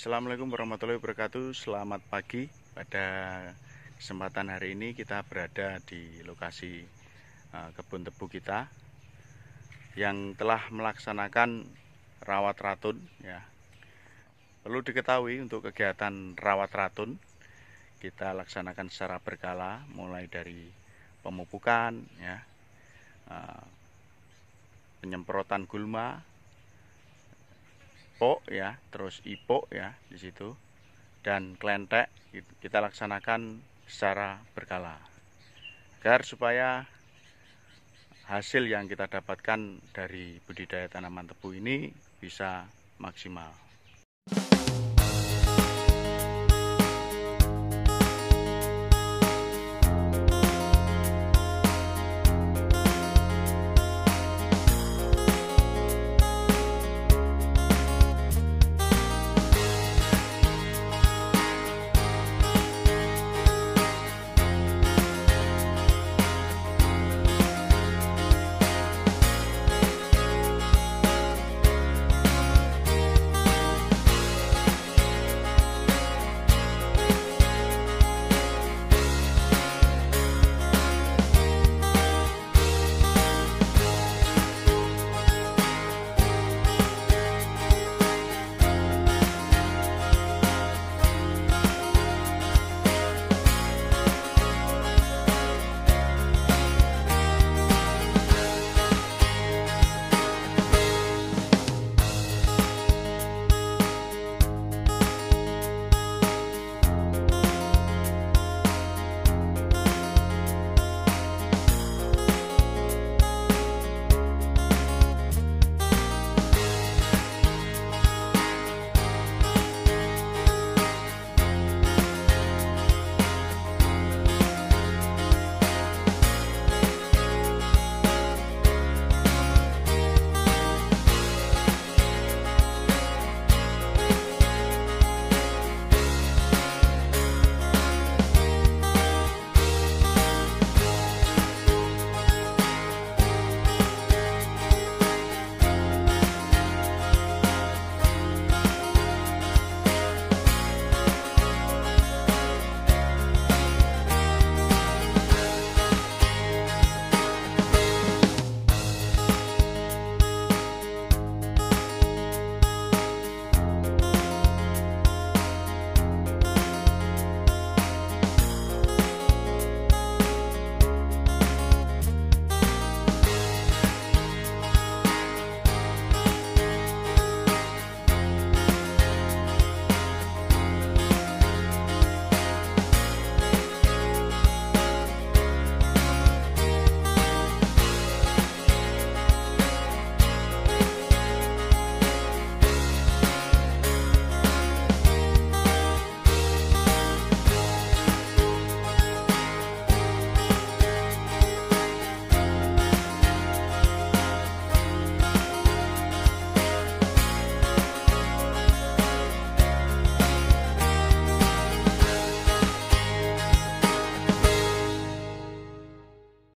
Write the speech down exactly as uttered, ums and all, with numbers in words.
Assalamualaikum warahmatullahi wabarakatuh. Selamat pagi. Pada kesempatan hari ini kita berada di lokasi uh, kebun tebu kita yang telah melaksanakan rawat ratun ya. Perlu diketahui untuk kegiatan rawat ratun kita laksanakan secara berkala, mulai dari pemupukan ya, uh, penyemprotan gulma, pok ya, terus ipok ya di situ, dan klentek kita laksanakan secara berkala agar supaya hasil yang kita dapatkan dari budidaya tanaman tebu ini bisa maksimal.